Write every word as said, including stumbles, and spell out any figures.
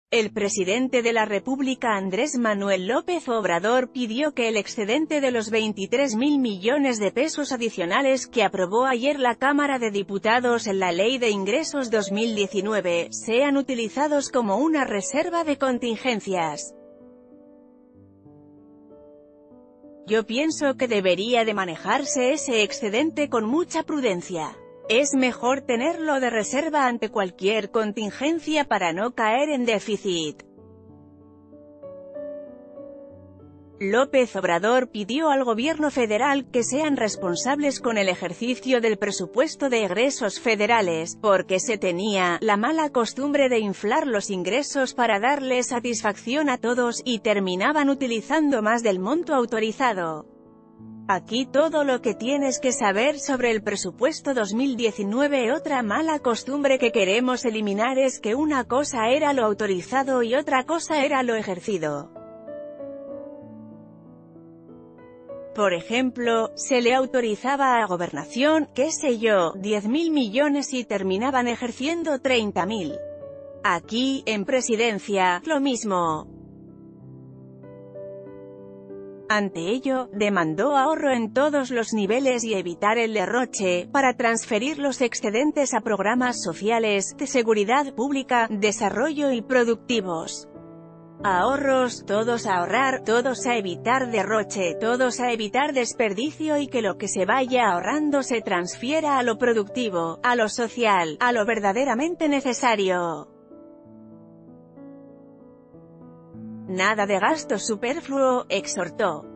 El presidente de la República Andrés Manuel López Obrador pidió que el excedente de los veintitrés mil millones de pesos adicionales que aprobó ayer la Cámara de Diputados en la Ley de Ingresos dos mil diecinueve, sean utilizados como una reserva de contingencias. Yo pienso que debería de manejarse ese excedente con mucha prudencia. Es mejor tenerlo de reserva ante cualquier contingencia para no caer en déficit. López Obrador pidió al gobierno federal que sean responsables con el ejercicio del presupuesto de egresos federales, porque se tenía la mala costumbre de inflar los ingresos para darle satisfacción a todos, y terminaban utilizando más del monto autorizado. Aquí todo lo que tienes que saber sobre el presupuesto dos mil diecinueve. Otra mala costumbre que queremos eliminar es que una cosa era lo autorizado y otra cosa era lo ejercido. Por ejemplo, se le autorizaba a Gobernación, qué sé yo, diez mil millones y terminaban ejerciendo treinta mil. Aquí, en Presidencia, lo mismo. Ante ello, demandó ahorro en todos los niveles y evitar el derroche, para transferir los excedentes a programas sociales, de seguridad pública, desarrollo y productivos. Ahorros, todos a ahorrar, todos a evitar derroche, todos a evitar desperdicio y que lo que se vaya ahorrando se transfiera a lo productivo, a lo social, a lo verdaderamente necesario. Nada de gasto superfluo, exhortó.